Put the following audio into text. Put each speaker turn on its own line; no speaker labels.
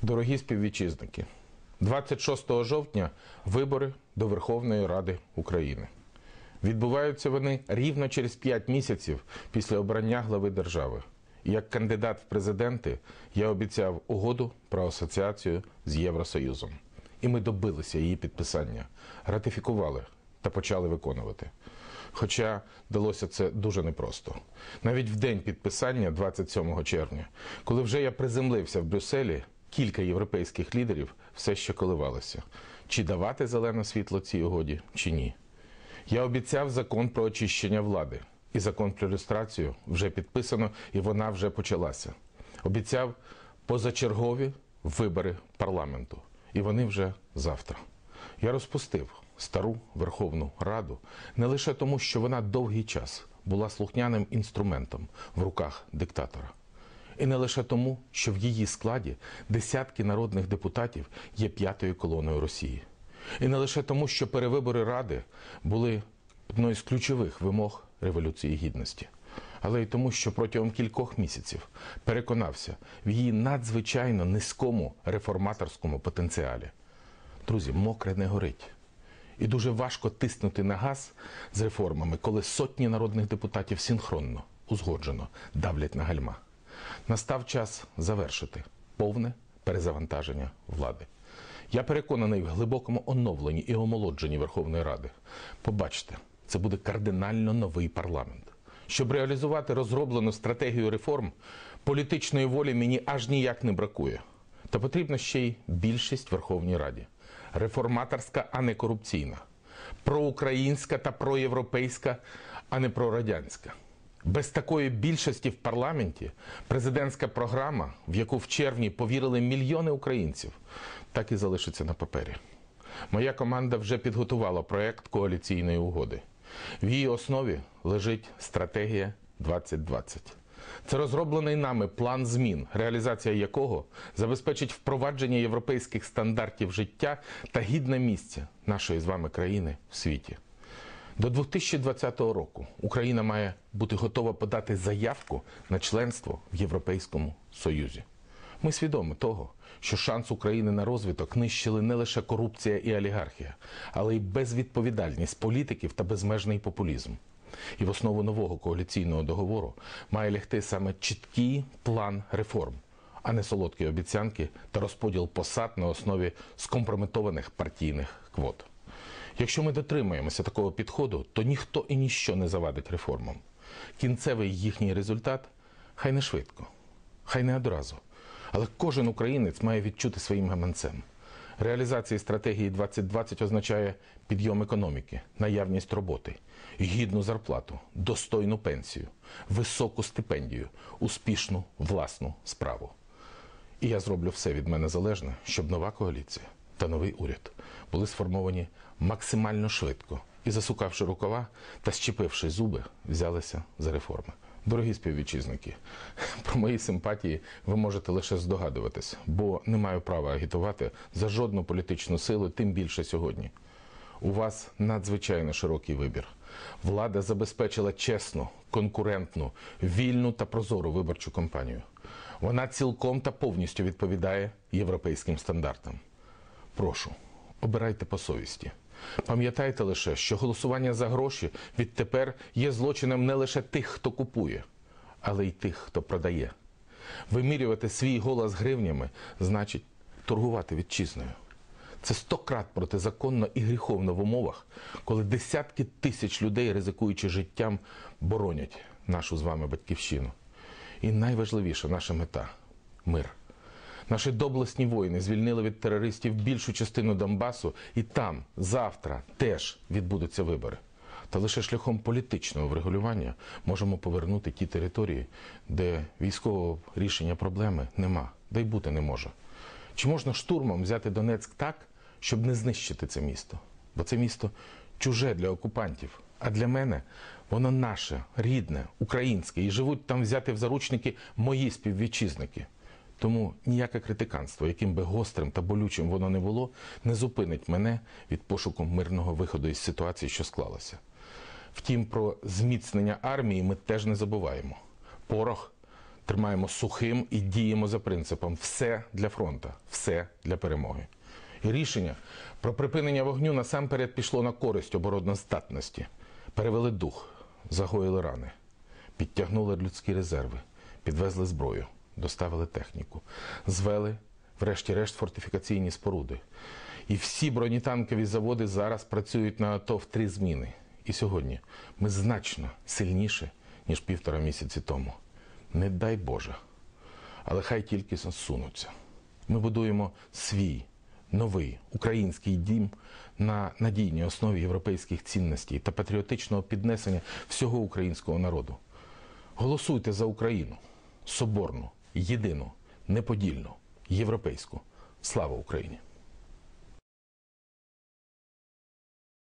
Дорогі співвітчизники, 26 жовтня вибори до Верховної Ради України. Відбуваються вони рівно через 5 місяців після обрання глави держави. І як кандидат в президенти я обіцяв угоду про асоціацію з Євросоюзом. І ми добилися її підписання, ратифікували та почали виконувати. Хоча далося це дуже непросто. Навіть в день підписання, 27 червня, коли вже я приземлився в Брюсселі, кілька європейських лідерів все ще коливалися. Чи давати зелене світло цій угоді, чи ні. Я обіцяв закон про очищення влади. І закон про люстрацію вже підписано, і вона вже почалася. Обіцяв позачергові вибори парламенту. І вони вже завтра. Я розпустив стару Верховну Раду не лише тому, що вона довгий час була слухняним інструментом в руках диктатора. І не лише тому, що в її складі десятки народних депутатів є п'ятою колоною Росії. І не лише тому, що перевибори Ради були одною з ключових вимог Революції Гідності. Але й тому, що протягом кількох місяців переконався в її надзвичайно низькому реформаторському потенціалі. Друзі, мокре не горить. І дуже важко тиснути на газ з реформами, коли сотні народних депутатів синхронно, узгоджено давлять на гальма. Настав час завершити повне перезавантаження влади. Я переконаний в глибокому оновленні і омолодженні Верховної Ради. Побачте, це буде кардинально новий парламент. Щоб реалізувати розроблену стратегію реформ, політичної волі мені аж ніяк не бракує. Та потрібна ще й більшість в Верховній Раді. Реформаторська, а не корупційна. Проукраїнська та проєвропейська, а не прорадянська. Без такої більшості в парламенті президентська програма, в яку в червні повірили мільйони українців, так і залишиться на папері. Моя команда вже підготувала проект коаліційної угоди. В її основі лежить стратегія 2020. Це розроблений нами план змін, реалізація якого забезпечить впровадження європейських стандартів життя та гідне місце нашої з вами країни в світі. До 2020 року Україна має бути готова подати заявку на членство в Європейському Союзі. Ми свідомі того, що шанс України на розвиток нищили не лише корупція і олігархія, але й безвідповідальність політиків та безмежний популізм. І в основу нового коаліційного договору має лягти саме чіткий план реформ, а не солодкі обіцянки та розподіл посад на основі скомпрометованих партійних квот. Якщо ми дотримаємося такого підходу, то ніхто і ніщо не завадить реформам. Кінцевий їхній результат хай не швидко, хай не одразу, але кожен українець має відчути своїм гаманцем. Реалізація стратегії 2020 означає підйом економіки, наявність роботи, гідну зарплату, достойну пенсію, високу стипендію, успішну власну справу. І я зроблю все від мене залежне, щоб нова коаліція та новий уряд були сформовані максимально швидко і, засукавши рукава та щепивши зуби, взялися за реформи. Дорогі співвітчизники, про мої симпатії ви можете лише здогадуватись, бо не маю права агітувати за жодну політичну силу, тим більше сьогодні. У вас надзвичайно широкий вибір. Влада забезпечила чесну, конкурентну, вільну та прозору виборчу кампанію. Вона цілком та повністю відповідає європейським стандартам. Прошу, обирайте по совісті. Пам'ятайте лише, що голосування за гроші відтепер є злочином не лише тих, хто купує, але й тих, хто продає. Вимірювати свій голос гривнями значить торгувати вітчизною. Це 100 крат протизаконно і гріховно в умовах, коли десятки тисяч людей, ризикуючи життям, боронять нашу з вами батьківщину. І найважливіша наша мета – мир. Наші доблесні воїни звільнили від терористів більшу частину Донбасу, і там завтра теж відбудуться вибори. Та лише шляхом політичного врегулювання можемо повернути ті території, де військового рішення проблеми нема, да й бути не може. Чи можна штурмом взяти Донецьк так, щоб не знищити це місто? Бо це місто чуже для окупантів, а для мене воно наше, рідне, українське, і живуть там взяти в заручники мої співвітчизники. Тому ніяке критиканство, яким би гострим та болючим воно не було, не зупинить мене від пошуку мирного виходу із ситуації, що склалася. Втім, про зміцнення армії ми теж не забуваємо. Порох Тримаємо сухим і діємо за принципом «все для фронту, все для перемоги». І рішення про припинення вогню насамперед пішло на користь обороноздатності. Перевели дух, загоїли рани, підтягнули людські резерви, підвезли зброю, доставили техніку, звели, врешті-решт, фортифікаційні споруди. І всі бронетанкові заводи зараз працюють на АТО в 3 зміни. І сьогодні ми значно сильніші, ніж 1,5 місяці тому. Не дай Боже, але хай тільки зсунуться. Ми будуємо свій, новий український дім на надійній основі європейських цінностей та патріотичного піднесення всього українського народу. Голосуйте за Україну, соборну, єдину, неподільну, європейську. Слава Україні!